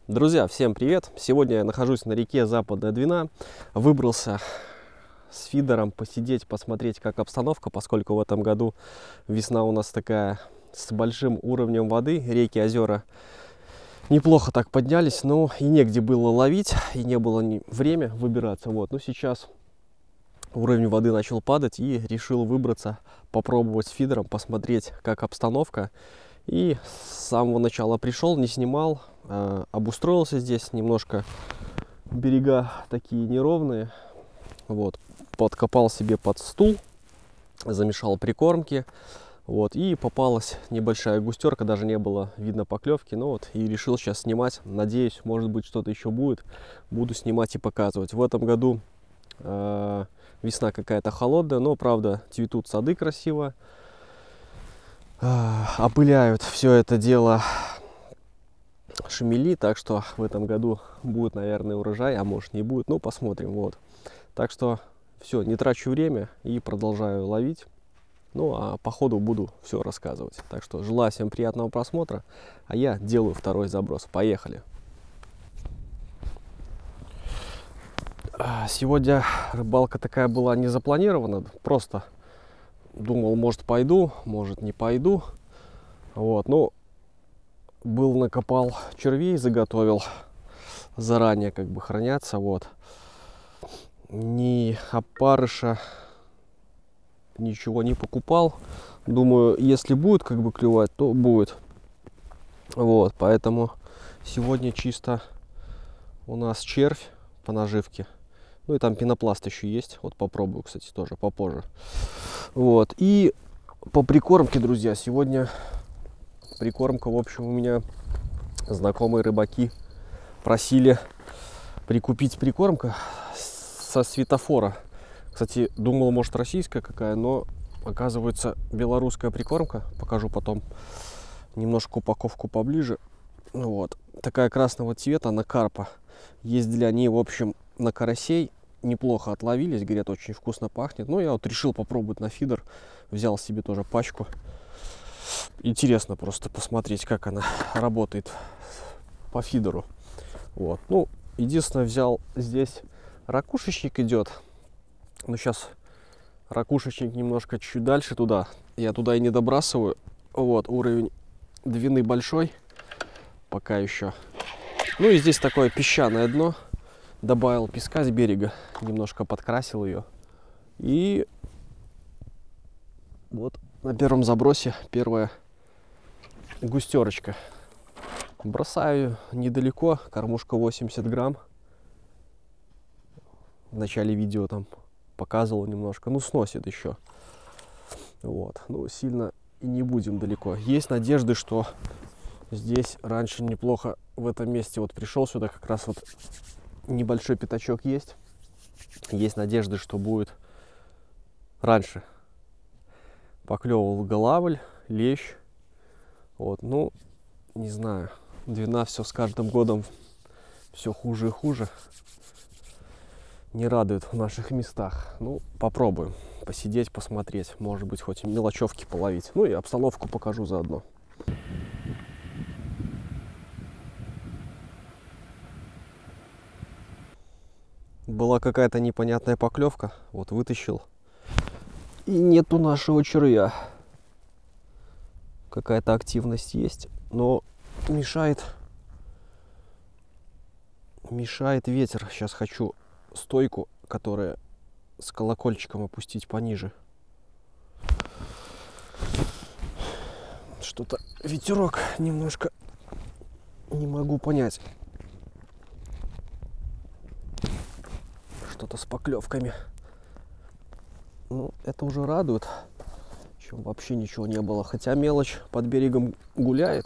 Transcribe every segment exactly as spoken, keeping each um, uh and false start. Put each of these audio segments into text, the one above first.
Друзья, всем привет! Сегодня я нахожусь на реке Западная Двина. Выбрался с фидером посидеть, посмотреть, как обстановка, поскольку в этом году весна у нас такая с большим уровнем воды. Реки, озера неплохо так поднялись, но и негде было ловить, и не было ни время выбираться. Вот. Но сейчас уровень воды начал падать, и решил выбраться, попробовать с фидером, посмотреть, как обстановка. И с самого начала пришел, не снимал, э, обустроился здесь, немножко берега такие неровные. Вот, подкопал себе под стул, замешал прикормки. Вот, и попалась небольшая густерка, даже не было видно поклевки. Ну вот, и решил сейчас снимать. Надеюсь, может быть, что-то еще будет. Буду снимать и показывать. В этом году э, весна какая-то холодная, но, правда, цветут сады красиво. Опыляют все это дело шмели, так что в этом году будет, наверное, урожай, а может не будет, ну посмотрим. Вот, так что все, не трачу время и продолжаю ловить. Ну а по ходу буду все рассказывать. Так что желаю всем приятного просмотра, а я делаю второй заброс. Поехали. Сегодня рыбалка такая была не запланирована, просто думал, может пойду, может не пойду. Вот, ну, был накопал червей, заготовил заранее, как бы хранятся. Вот, ни опарыша, ничего не покупал. Думаю, если будет как бы клевать, то будет. Вот, поэтому сегодня чисто у нас червь по наживке. Ну и там пенопласт еще есть. Вот попробую, кстати, тоже попозже. Вот, и по прикормке, друзья, сегодня прикормка, в общем, у меня знакомые рыбаки просили прикупить прикормка со светофора. Кстати, думал, может, российская какая, но оказывается белорусская прикормка. Покажу потом немножко упаковку поближе. Вот, такая красного цвета, на карпа. Ездили они, в общем, на карасей. Неплохо отловились, говорят, очень вкусно пахнет. Ну, я вот решил попробовать на фидер. Взял себе тоже пачку. Интересно просто посмотреть, как она работает по фидеру. Вот, ну, единственное, взял здесь ракушечник идет. Но сейчас ракушечник немножко чуть дальше туда. Я туда и не добрасываю. Вот, уровень двины большой. Пока еще. Ну и здесь такое песчаное дно. Добавил песка с берега, немножко подкрасил ее. И вот на первом забросе первая густерочка. Бросаю недалеко, кормушка восемьдесят грамм. В начале видео там показывал немножко, ну сносит еще. Вот, ну сильно и не будем далеко. Есть надежды, что здесь раньше неплохо в этом месте. Вот пришел сюда, как раз вот небольшой пятачок есть. Есть надежды, что будет раньше. Поклевывал голавль, лещ. Вот, ну, не знаю. Двина все с каждым годом все хуже и хуже. Не радует в наших местах. Ну, попробуем посидеть, посмотреть. Может быть, хоть и мелочевки половить. Ну и обстановку покажу заодно. Была какая-то непонятная поклевка. Вот вытащил. И нету нашего червя. Какая-то активность есть, но мешает. Мешает ветер. Сейчас хочу стойку, которая с колокольчиком, опустить пониже. Что-то ветерок немножко, не могу понять. Что-то с поклевками. Ну, это уже радует. Чем вообще ничего не было. Хотя мелочь под берегом гуляет.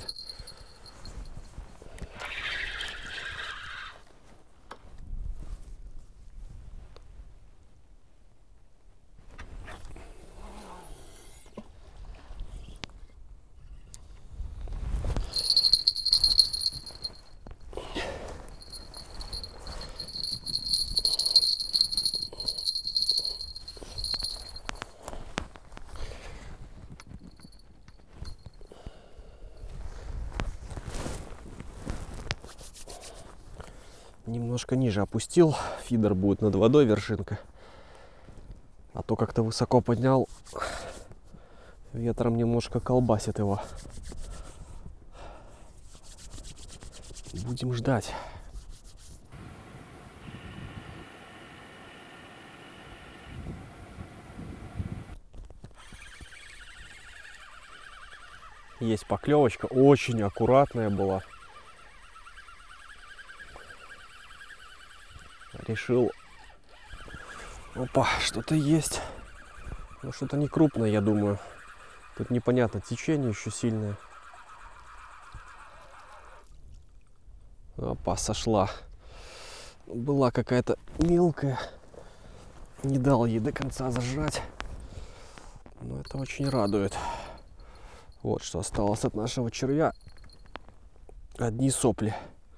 Немножко ниже опустил. Фидер будет над водой, вершинка. А то как-то высоко поднял. Ветром немножко колбасит его. Будем ждать. Есть поклевочка, очень аккуратная была. Решил, опа, что-то есть. Но что-то не крупное, я думаю. Тут непонятно, течение еще сильное. Опа, сошла. Была какая-то мелкая. Не дал ей до конца зажать. Но это очень радует. Вот что осталось от нашего червя. Одни сопли.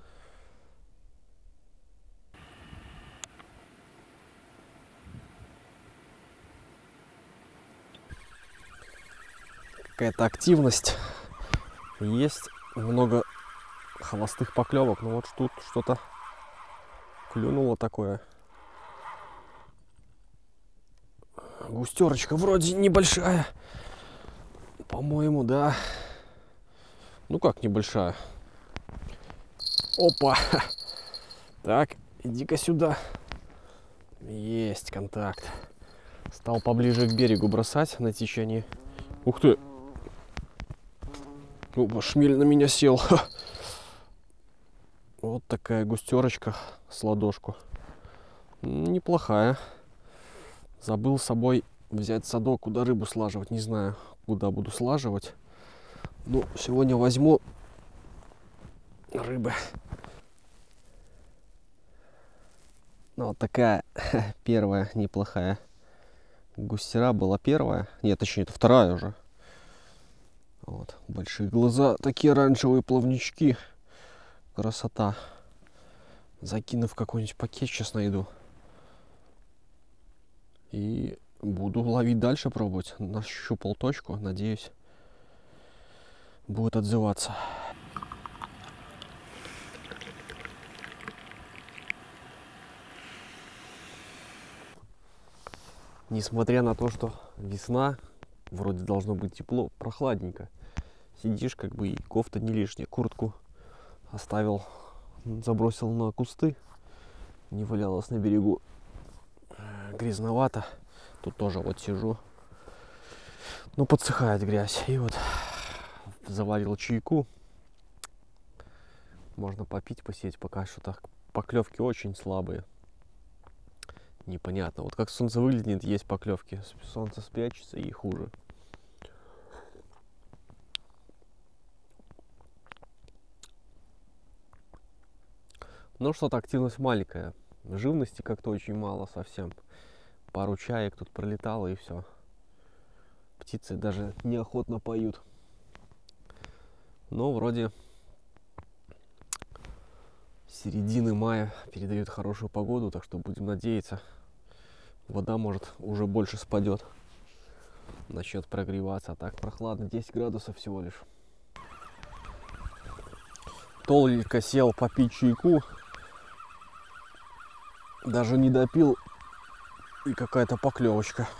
Какая-то активность есть. Много холостых поклевок. Но вот тут что-то клюнуло такое. Густерочка вроде небольшая. По-моему, да. Ну как небольшая? Опа! Так, иди-ка сюда. Есть контакт. Стал поближе к берегу бросать на течении. Ух ты! Опа, шмель на меня сел. Вот такая густерочка с ладошку. Неплохая. Забыл с собой взять садок, куда рыбу слаживать. Не знаю, куда буду слаживать. Ну, сегодня возьму рыбы. Ну, вот такая первая неплохая густера была первая. Нет, точнее, это вторая уже. Вот, большие глаза, такие оранжевые плавнички. Красота. Закину в какой-нибудь пакет, сейчас найду. И буду ловить дальше, пробовать. Нащупал точку, надеюсь, будет отзываться. Несмотря на то, что весна, вроде должно быть тепло, прохладненько. Сидишь, как бы, и кофта не лишняя. Куртку оставил, забросил на кусты. Не валялась на берегу. Грязновато. Тут тоже вот сижу. Ну, подсыхает грязь. И вот заварил чайку. Можно попить, посидеть, пока что-то поклевки очень слабые. Непонятно. Вот как солнце выглядит, есть поклевки. Солнце спрячется и хуже. Ну что-то активность маленькая. Живности как-то очень мало совсем. Пару чаек тут пролетало и все. Птицы даже неохотно поют. Но вроде середины мая передают хорошую погоду, так что будем надеяться. Вода, может, уже больше спадет. Начнет прогреваться. А так прохладно, десять градусов всего лишь. Только сел попить чайку. Даже не допил, и какая-то поклевочка.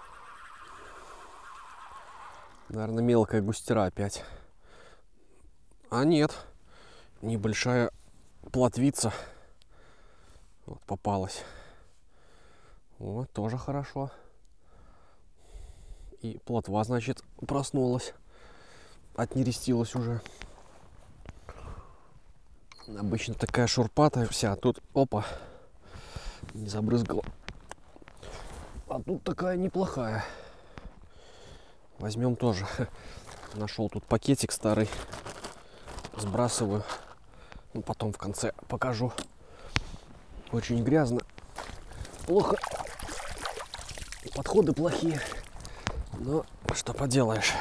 Наверное, мелкая густера опять. А нет, небольшая плотвица вот попалась. Вот, тоже хорошо. И плотва, значит, проснулась. Отнерестилась уже. Обычно такая шурпатая вся, а тут, опа, не забрызгала. А тут такая неплохая. Возьмем тоже. Нашел тут пакетик старый. Сбрасываю. Ну, потом в конце покажу. Очень грязно. Плохо. Подходы плохие. Но что поделаешь.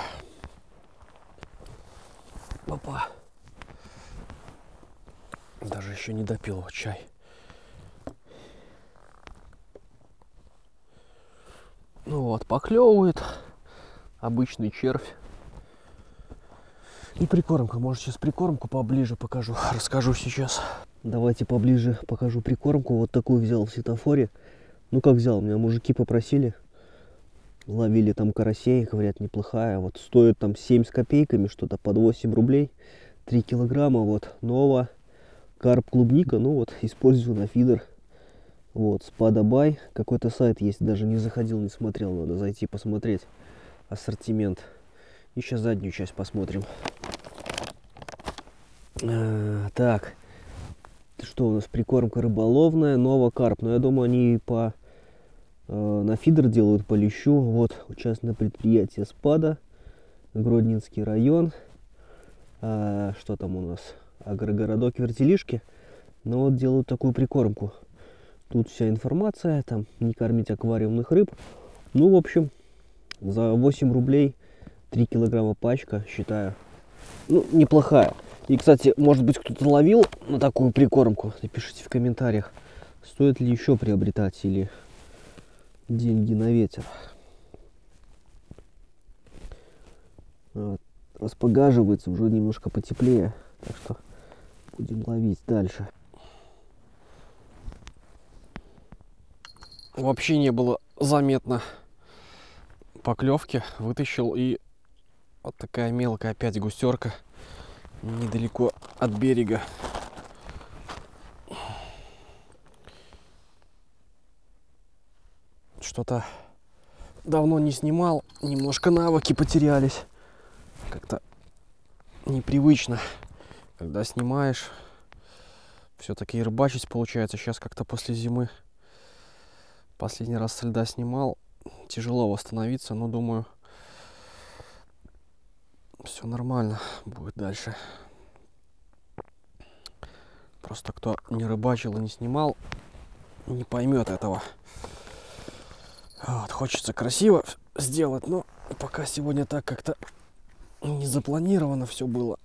Опа. Даже еще не допил вот чай. Ну вот, поклевывает. Обычный червь. И прикормка. Может, сейчас прикормку поближе покажу. Расскажу сейчас. Давайте поближе покажу прикормку. Вот такую взял в светофоре. Ну как взял, меня мужики попросили. Ловили там карасей, говорят, неплохая. Вот стоит там семь с копейками, что-то под восемь рублей. три килограмма, вот, Нова. Карп клубника, ну вот, использую на фидер. Вот, Спадабай. Какой-то сайт есть, даже не заходил, не смотрел. Надо зайти посмотреть ассортимент. И сейчас заднюю часть посмотрим. А, так, что у нас? Прикормка рыболовная, Нова Карп. Но я думаю, они по э, на фидер делают по лещу. Вот, частное предприятие Спада, Гродненский район. А, что там у нас? Агрогородок Вертелишки. Ну вот делают такую прикормку. Тут вся информация, там не кормить аквариумных рыб. Ну, в общем, за восемь рублей три килограмма пачка, считаю, ну, неплохая. И, кстати, может быть, кто-то ловил на такую прикормку? Напишите в комментариях, стоит ли еще приобретать или деньги на ветер. Вот. Распогаживается, уже немножко потеплее, так что будем ловить дальше. Вообще не было заметно поклевки. Вытащил, и вот такая мелкая опять густерка недалеко от берега. Что-то давно не снимал, немножко навыки потерялись. Как-то непривычно, когда снимаешь. Все-таки и рыбачить получается. Сейчас как-то после зимы, последний раз со льда снимал, тяжело восстановиться, но думаю, все нормально будет дальше. Просто кто не рыбачил и не снимал, не поймет этого. Вот, хочется красиво сделать, но пока сегодня так как-то не запланировано все было.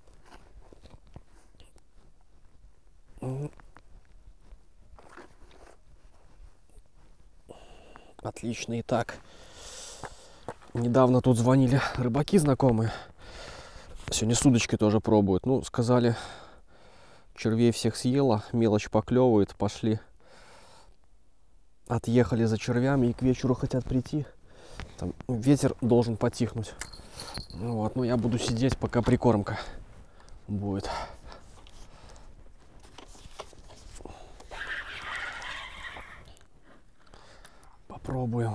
Отлично и так. Недавно тут звонили рыбаки знакомые. Сегодня с удочкой тоже пробуют. Ну, сказали, червей всех съела, мелочь поклевывает, пошли. Отъехали за червями и к вечеру хотят прийти. Там ветер должен потихнуть. Вот, ну я буду сидеть, пока прикормка будет. Попробуем.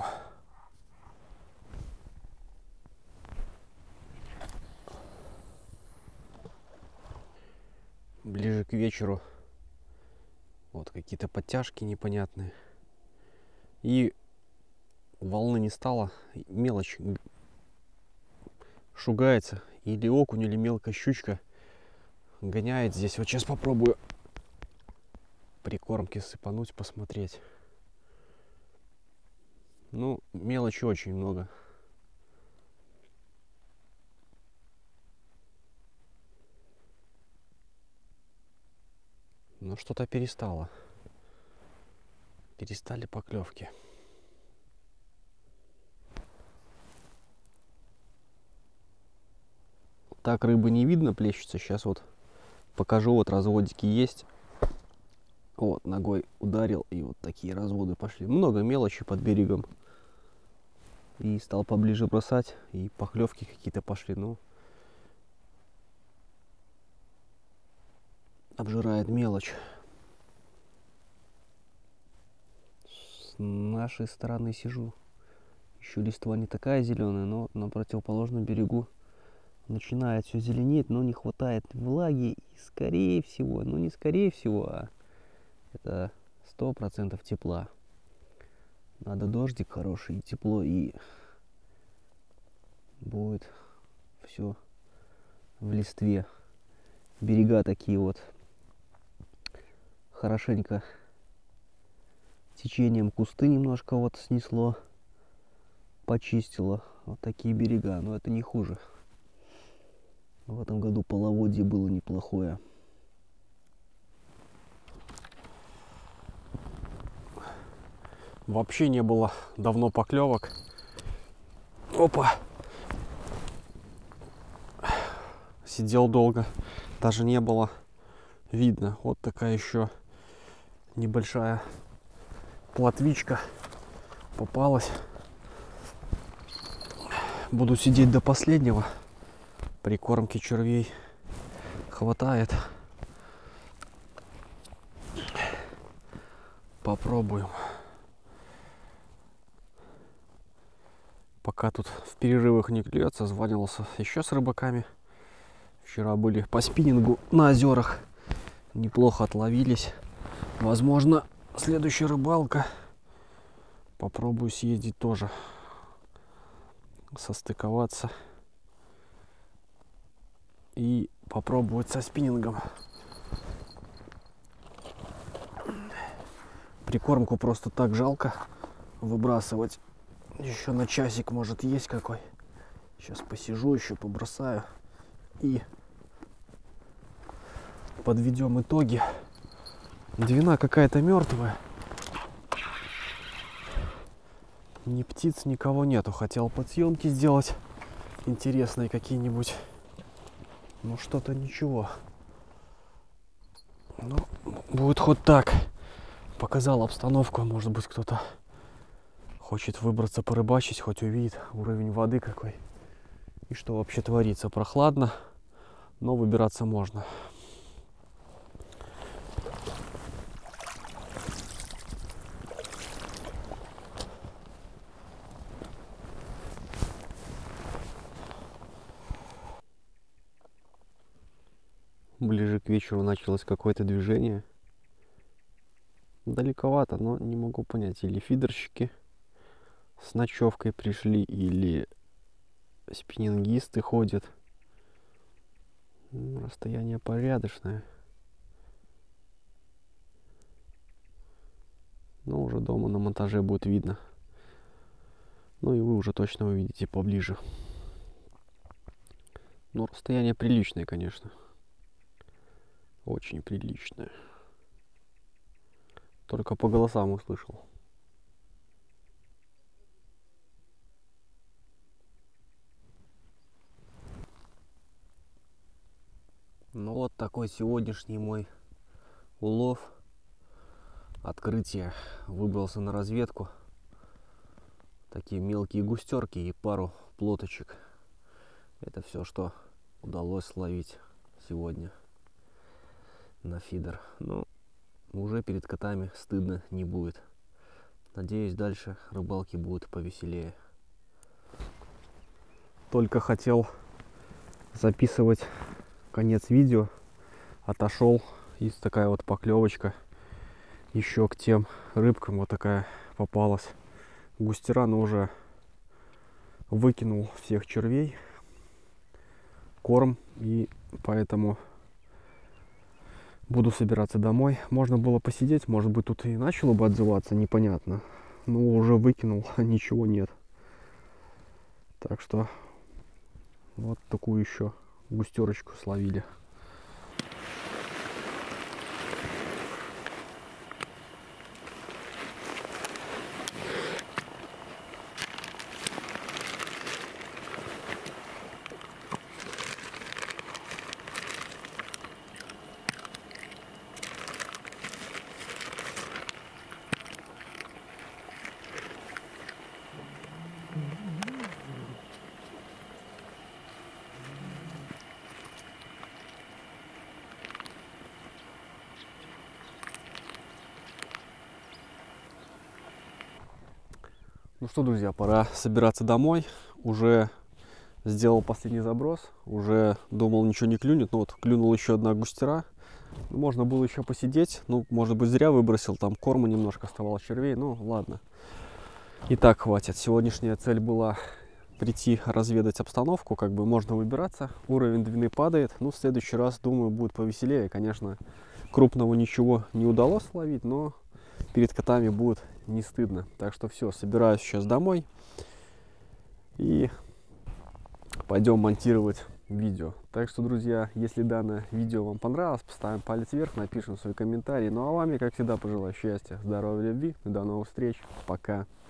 Ближе к вечеру вот какие-то подтяжки непонятные. И волны не стало. Мелочь шугается. Или окунь, или мелкая щучка гоняет здесь. Вот сейчас попробую прикормки сыпануть, посмотреть. Ну, мелочи очень много. Но что-то перестало. Перестали поклевки. Так рыбы не видно, плещется. Сейчас вот покажу, вот разводики есть. Вот, ногой ударил, и вот такие разводы пошли. Много мелочи под берегом. И стал поближе бросать, и поклевки какие-то пошли. Ну, обжирает мелочь. С нашей стороны сижу. Еще листва не такая зеленая, но на противоположном берегу начинает все зеленеть, но не хватает влаги. И скорее всего, ну не скорее всего, а это сто процентов тепла. Надо дождик хороший, и тепло, и будет все в листве. Берега такие вот хорошенько течением кусты немножко вот снесло, почистило. Вот такие берега, но это не хуже. В этом году половодье было неплохое. Вообще не было давно поклевок. Опа! Сидел долго, даже не было видно. Вот такая еще небольшая плотвичка попалась. Буду сидеть до последнего. Прикормки червей хватает. Попробуем. Пока тут в перерывах не клюет, созванивался еще с рыбаками. Вчера были по спиннингу на озерах. Неплохо отловились. Возможно, следующая рыбалка. Попробую съездить тоже. Состыковаться. И попробовать со спиннингом. Прикормку просто так жалко выбрасывать. Еще на часик, может, есть какой. Сейчас посижу, еще побросаю. И подведем итоги. Двина какая-то мертвая. Ни птиц, никого нету. Хотел подсъемки сделать интересные какие-нибудь. Ну, что-то ничего. Ну, будет хоть так. Показал обстановку. Может быть, кто-то хочет выбраться порыбачить, хоть увидит уровень воды какой. И что вообще творится. Прохладно, но выбираться можно. Ближе к вечеру началось какое-то движение. Далековато, но не могу понять, или фидерщики с ночевкой пришли, или спиннингисты ходят. Расстояние порядочное. Но уже дома на монтаже будет видно. Ну и вы уже точно увидите поближе. Ну, расстояние приличное, конечно. Очень приличное. Только по голосам услышал. Ну вот такой сегодняшний мой улов. Открытие. Выбрался на разведку. Такие мелкие густерки и пару плоточек. Это все, что удалось словить сегодня на фидер. Ну, уже перед котами стыдно не будет. Надеюсь, дальше рыбалки будут повеселее. Только хотел записывать конец видео. Отошел. Есть такая вот поклевочка. Еще к тем рыбкам вот такая попалась. Густера, но уже выкинул всех червей. Корм. И поэтому буду собираться домой. Можно было посидеть. Может быть, тут и начало бы отзываться. Непонятно. Но уже выкинул. Ничего нет. Так что вот такую еще густерочку словили. Ну что, друзья, пора собираться домой. Уже сделал последний заброс. Уже думал, ничего не клюнет. Но вот клюнул еще одна густера. Можно было еще посидеть. Ну, может быть, зря выбросил. Там корма немножко оставалось, червей. Ну, ладно. И так хватит. Сегодняшняя цель была прийти разведать обстановку. Как бы можно выбираться. Уровень двины падает. Ну, в следующий раз, думаю, будет повеселее. Конечно, крупного ничего не удалось словить, но перед котами будет не стыдно. Так что все, собираюсь сейчас домой и пойдем монтировать видео. Так что, друзья, если данное видео вам понравилось, поставим палец вверх, напишем свой комментарий. Ну а вами, как всегда, пожелаю счастья, здоровья, любви. До новых встреч. Пока.